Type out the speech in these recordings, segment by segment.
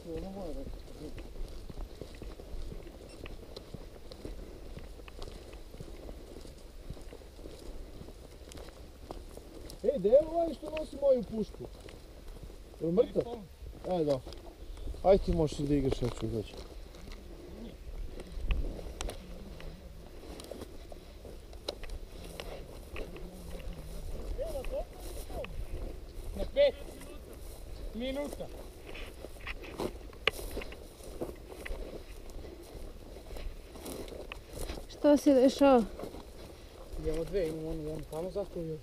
ono moje reći. Ej, gdje je ovaj što nosi moju pušku? Je li mrtav? Ajde, da. Ajde ti možeš da igraš, ja ću doći. Na 5 minuta. Šta se dešava? Imamo dve, imamo onu tamo zastavu.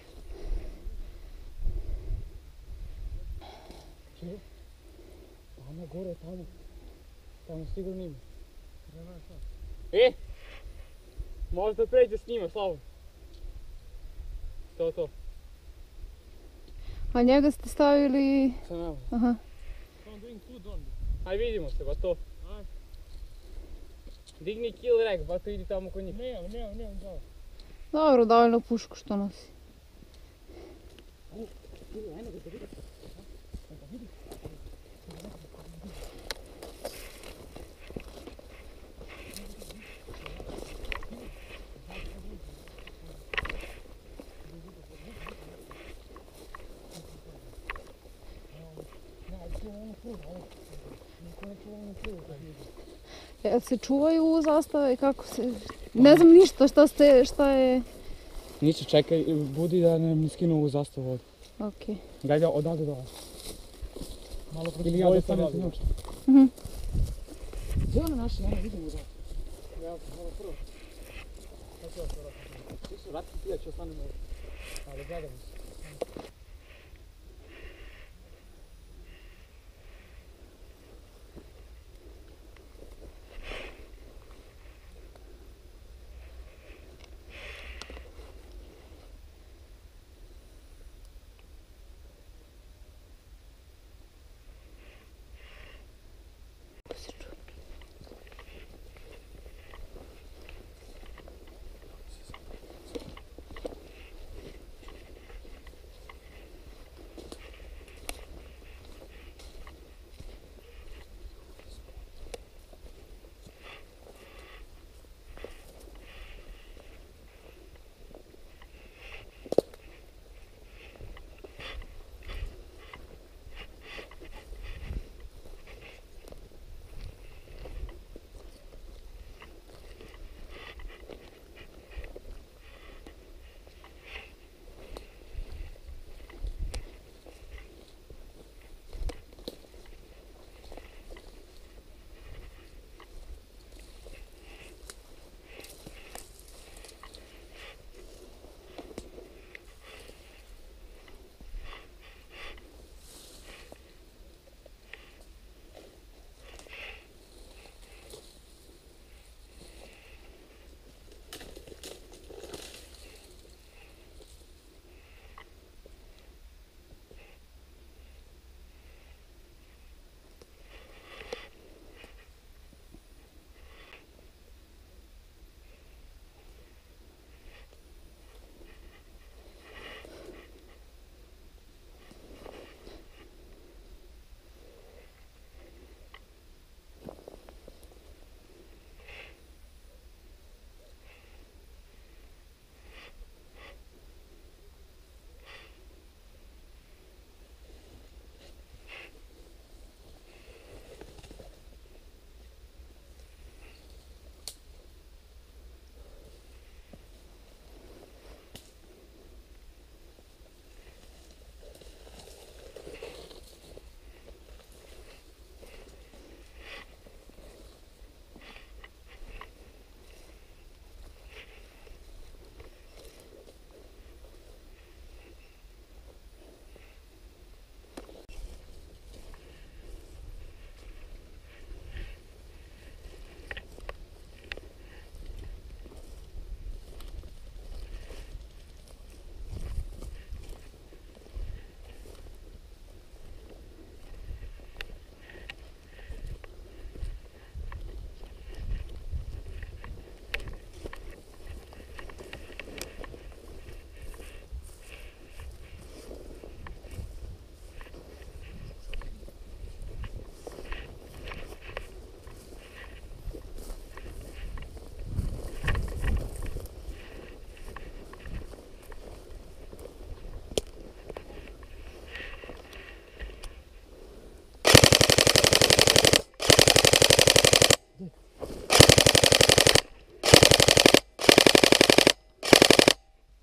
Čije? Tamo gore, tamo. Tamo sigurno ima. E! Možda pređe s njima, slavo. To. A njega ste stavili... Sa nama. Aha. Aj vidimo se, ba to. Digni kill rek, ba to idi tamo kod njih. Nemam, da. Dobro, dovoljno pušku što nosi. Jel se čuvaju zastave, kako se... Ne znam ništa, šta je... Niče, čekaj, budi da ne skinu ovu zastavu ovdje. Okej. Gajde odavde do vas. Malo protiv ili ja dostanem se noć. Gdje ono naše, ono vidimo da. Ja, malo prvo. Kako je ovo? Svi su ratki ti, ja ću ostanem ovdje. Ali gledamo se.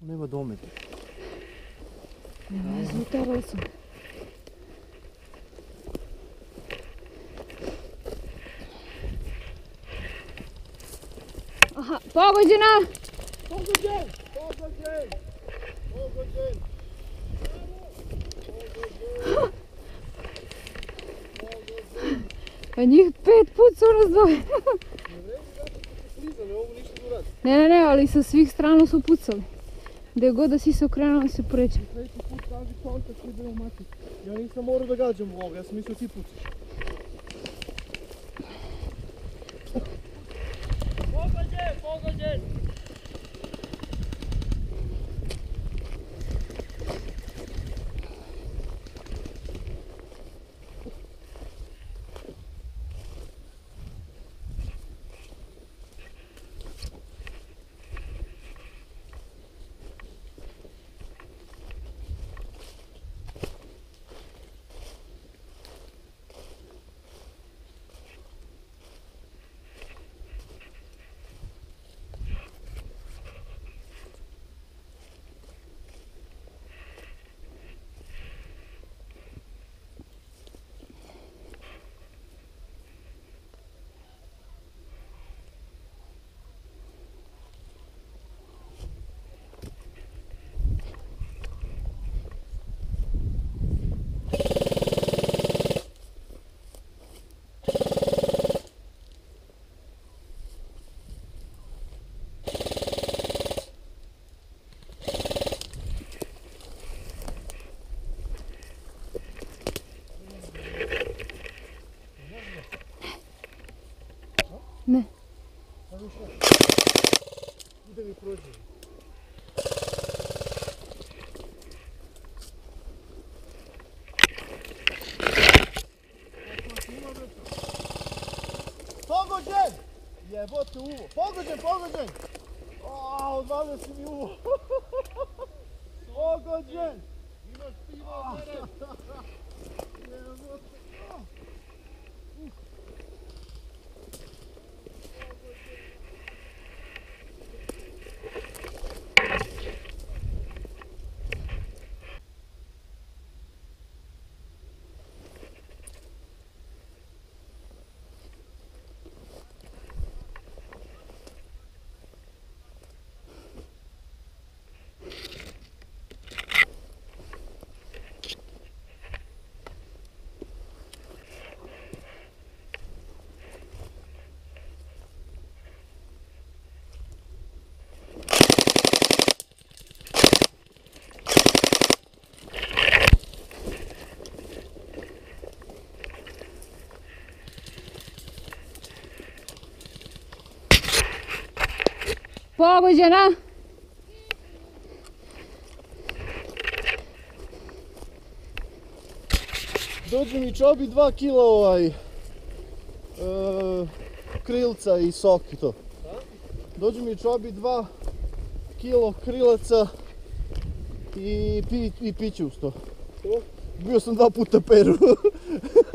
nema dometa. Nema veze, utarala sam. Aha, pogođena! Pogođen! Pogođen! Pogođen! A njih 5 puca u nas dvoje. Ne vredi zato što se kliza, ne mogu ništa da uradi. Ne, ali sa svih strana su pucali. Gdje god da si se okrenuo se pređe. Treći put traži kontakt i idemo mati. Ja nisam morao da gađam ovoga, ja sam mislio ti pucaš. Pogođen, pogođen! Ne. Ide mi prođe. Pogođen! Jebote uvo. Pogođen, pogođen! Odvalio si mi uvo. Pogođen! Imaš pivo od mene. Jebote. Pogođena! Dođe mi Čobi 2 kila krilca i sok i to. Dođe mi Čobi 2 kilo krilaca i piće uz to. Bio sam 2 puta Peru.